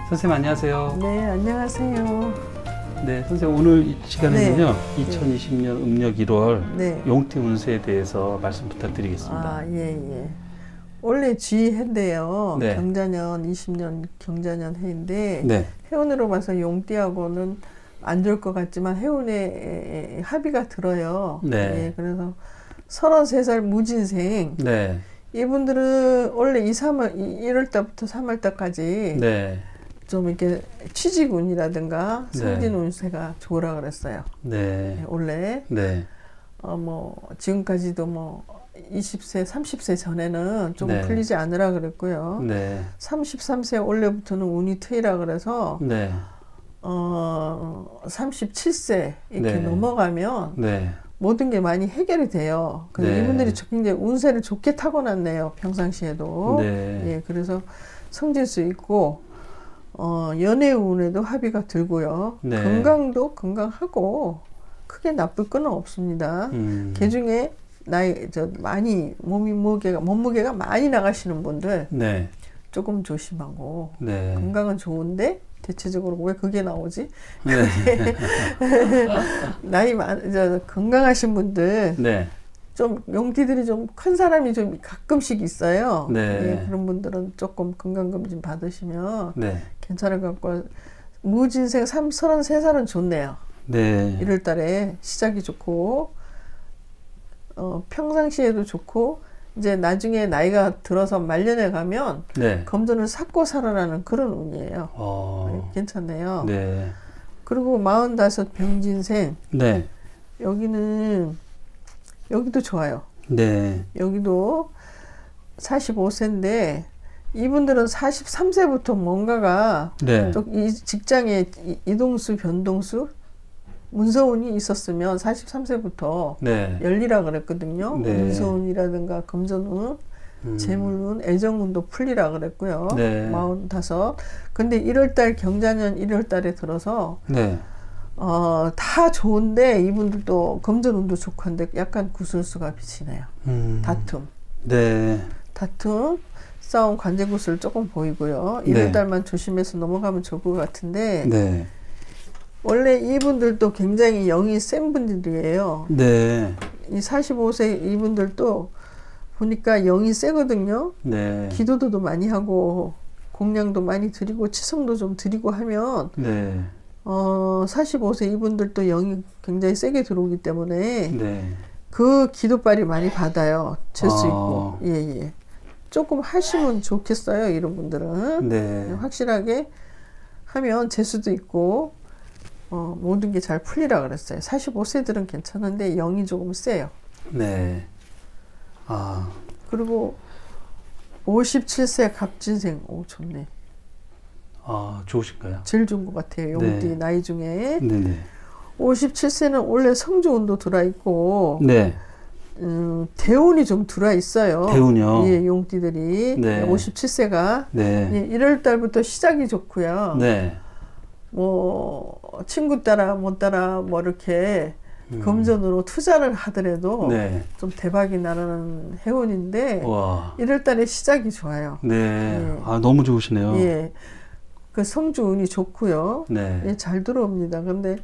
선생님 안녕하세요. 네, 안녕하세요. 네, 선생님 오늘 이 시간에는요, 네. 2020년 음력 1월 네. 용띠 운세에 대해서 말씀 부탁드리겠습니다. 아, 예. 원래 쥐해인데요. 네. 경자년 20년 경자년 해인데 네. 해운으로 봐서 용띠하고는 안 좋을 것 같지만 해운에 합의가 들어요. 네. 예, 그래서 33살 무진생. 네. 이분들은 원래 1월 달부터 3월 달까지 네. 좀 이렇게 취직운이라든가 네. 승진 운세가 좋으라 그랬어요. 네. 예, 원래. 네. 지금까지도 20세, 30세 전에는 좀 네. 풀리지 않으라 그랬고요. 네. 33세 원래부터는 운이 트이라 그래서, 네. 37세 이렇게 네. 넘어가면 네. 모든 게 많이 해결이 돼요. 그래서 네. 이분들이 굉장히 운세를 좋게 타고났네요. 평상시에도. 네. 예, 그래서 성질 수 있고, 연애 운에도 합의가 들고요. 네. 건강도 건강하고, 크게 나쁠 건 없습니다. 그 중에 몸무게가 많이 나가시는 분들 네. 조금 조심하고 네. 건강은 좋은데 대체적으로 왜 그게 나오지? 네. 건강하신 분들 네. 좀 용띠들이 좀 큰 사람이 좀 가끔씩 있어요. 네. 예, 그런 분들은 조금 건강검진 받으시면 네. 괜찮을 것 같고 무진생 33살은 좋네요. 네. 1월 달에 시작이 좋고, 평상시에도 좋고, 이제 나중에 나이가 들어서 말년에 가면, 네. 금전을 삭고 살아나는 그런 운이에요. 네, 괜찮네요. 네. 그리고 45 병진생. 네. 여기도 좋아요. 네. 여기도 45세인데, 이분들은 43세부터 뭔가가, 네. 또 이 직장의 이동수, 변동수, 문서운이 있었으면 43세부터 네. 열리라 그랬거든요. 네. 문서운이라든가 금전운, 재물운, 애정운도 풀리라 그랬고요. 네. 45. 근데 1월달 경자년 1월달에 들어서 네. 다 좋은데 이분들도 금전운도 좋고 한데 약간 구술수가 비치네요. 다툼. 네. 다툼, 싸움, 관제구슬 조금 보이고요. 네. 1월달만 조심해서 넘어가면 좋을 것 같은데 네. 원래 이분들도 굉장히 영이 센 분들이에요. 네. 이 45세 이분들도 보니까 영이 세거든요. 네. 기도도 많이 하고 공양도 많이 드리고 치성도 좀 드리고 하면 네. 45세 이분들도 영이 굉장히 세게 들어오기 때문에 네. 그 기도빨이 많이 받아요. 질 수 있고. 예. 조금 하시면 좋겠어요. 이런 분들은. 네. 확실하게 하면 재수도 있고 모든 게 잘 풀리라 그랬어요. 45세들은 괜찮은데 영이 조금 세요. 네. 그리고 57세 갑진생. 오, 좋네. 좋으신가요? 제일 좋은 것 같아요. 용띠 네. 나이 중에. 네네. 57세는 원래 성조운도 들어있고 네. 대운이 좀 들어있어요. 대운이요? 예, 용띠들이. 네. 57세가. 네. 예, 1월 달부터 시작이 좋고요. 네. 친구 따라 못 따라 이렇게 금전으로 투자를 하더라도 네. 좀 대박이 나는 해운인데 와. 1월 달에 시작이 좋아요. 네. 예. 너무 좋으시네요. 예. 그 성주운이 좋고요. 네. 예, 잘 들어옵니다. 근데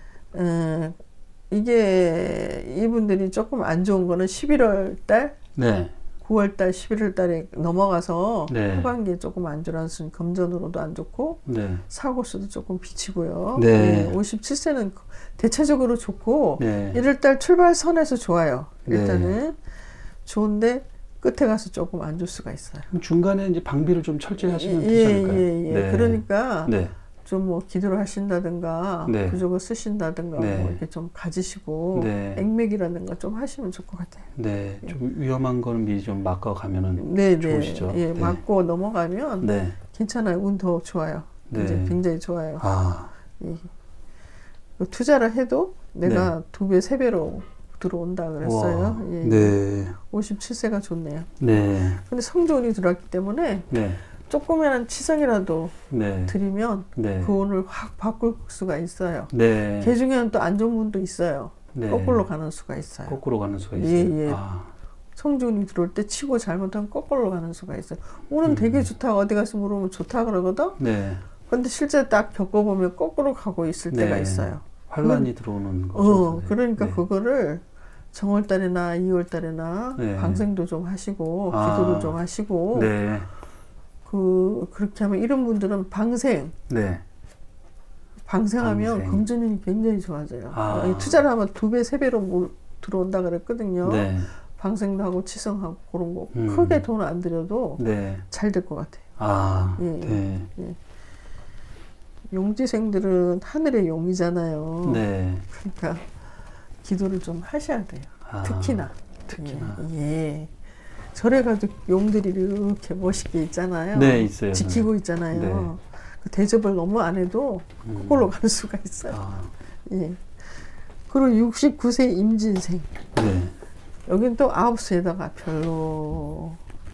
이게 이분들이 조금 안 좋은 거는 11월 달, 네. 9월 달, 11월 달에 넘어가서 네. 후반기에 조금 안 좋아서 금전으로도 안 좋고 네. 사고수도 조금 비치고요. 네. 예, 57세는 대체적으로 좋고 네. 1월 달 출발선에서 좋아요. 일단은 네. 좋은데 끝에 가서 조금 안 좋을 수가 있어요. 중간에 이제 방비를 좀 철저히 하시면 되지 않을까요? 예. 네. 그러니까 네. 좀 기도를 하신다든가 네. 부적을 쓰신다든가 네. 이렇게 좀 가지시고 네. 액맥이라든가 좀 하시면 좋을 것 같아요. 네. 좀 위험한 거는 미리 좀 막아 가면은 네. 좋으시죠. 예, 네. 맞고 넘어가면 네. 괜찮아요. 운 더 좋아요. 네. 굉장히 좋아요. 네. 예. 투자를 해도 내가 2배, 3배로 들어온다 그랬어요. 예. 네. 57세가 좋네요. 네. 근데 성조운이 들어왔기 때문에 네. 조그마한 치성이라도 네. 드리면 네. 그 운을 확 바꿀 수가 있어요. 네. 개 중에는 또 안 좋은 분도 있어요. 네. 거꾸로 가는 수가 있어요. 거꾸로 가는 수가 있어요. 예. 성조운이 들어올 때 치고 잘못하면 거꾸로 가는 수가 있어요. 운은 되게 좋다. 어디 가서 물으면 좋다 그러거든. 네. 근데 실제 딱 겪어보면 거꾸로 가고 있을 네. 때가 있어요. 환란이 들어오는 거죠. 그러니까 네. 그거를 정월달이나 2월달이나 네. 방생도 좀 하시고 아. 기도를 좀 하시고 네. 그렇게 하면 이런 분들은 네. 방생하면 방생. 금전운이 굉장히 좋아져요. 아. 투자를 하면 2배, 3배로 들어온다 그랬거든요. 네. 방생도 하고 치성하고 그런 거 음. 크게 돈 안 들여도 네. 잘 될 것 같아요. 아, 예. 네. 예. 용지생들은 하늘의 용이잖아요. 네. 그러니까 기도를 좀 하셔야 돼요. 아, 특히나. 특히나. 예. 절에 가도 용들이 이렇게 멋있게 있잖아요. 네, 있어요. 지키고 있잖아요. 네. 그 대접을 너무 안 해도 그걸로 갈 수가 있어요. 아, 예. 그리고 69세 임진생. 네. 여긴 또 9수에다가 별로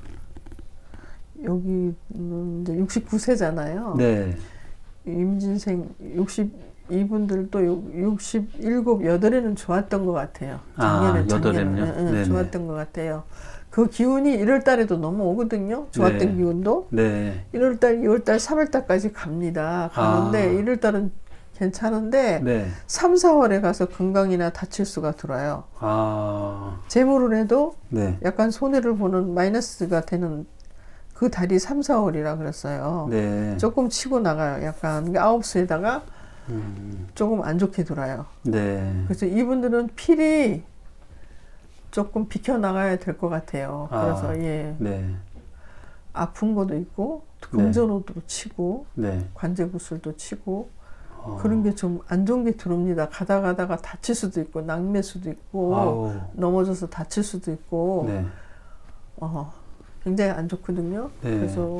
여기는 이제 69세잖아요. 네. 임진생 이분들도 67, 8에는 좋았던 것 같아요. 작년에, 여덟에는요? 네네. 좋았던 것 같아요. 그 기운이 1월 달에도 넘어오거든요. 좋았던 네. 기운도. 네. 1월 달, 2월 달, 3월 달까지 갑니다. 가는데 1월 달은 괜찮은데 네. 3, 4월에 가서 건강이나 다칠 수가 들어요. 아, 재물을 해도 네. 약간 손해를 보는 마이너스가 되는 그 달이 3, 4월이라 그랬어요. 네. 조금 치고 나가요. 약간 9수에다가 조금 안 좋게 돌아요. 네. 그래서 이분들은 필이 조금 비켜 나가야 될 것 같아요. 그래서 예, 네. 아픈 것도 있고 금전호도 치고 네. 관제구슬도 치고 그런 게 좀 안 좋은 게 들어옵니다. 가다가 다칠 수도 있고 낙매 수도 있고 아우. 넘어져서 다칠 수도 있고 네. 굉장히 안 좋거든요. 네. 그래서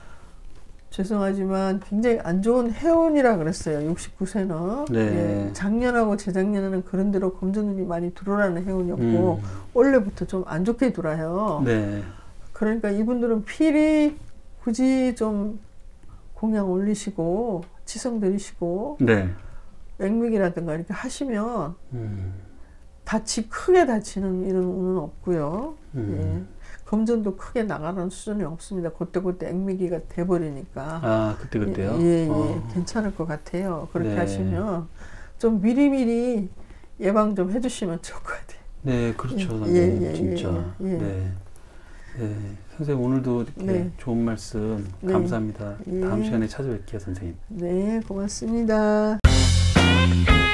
죄송하지만 굉장히 안 좋은 해운이라 그랬어요. 69세는. 네. 예, 작년하고 재작년에는 그런 대로 금전운이 많이 들어오라는 해운이었고 올해부터 좀 안 좋게 돌아요. 네. 그러니까 이분들은 필히 굳이 좀 공양 올리시고 치성 드리시고 네. 액맥이라든가 이렇게 하시면 크게 다치는 이런 운은 없고요. 예. 금전도 크게 나가는 수준이 없습니다. 그때 액맥이가 돼버리니까. 아, 그때요? 예. 괜찮을 것 같아요. 그렇게 네. 하시면 좀 미리미리 예방 좀 해주시면 좋을 것 같아요. 네, 그렇죠. 선생님. 진짜. 예. 네. 네. 선생님, 오늘도 이렇게 네. 좋은 말씀 네. 감사합니다. 예. 다음 시간에 찾아뵐게요, 선생님. 네, 고맙습니다.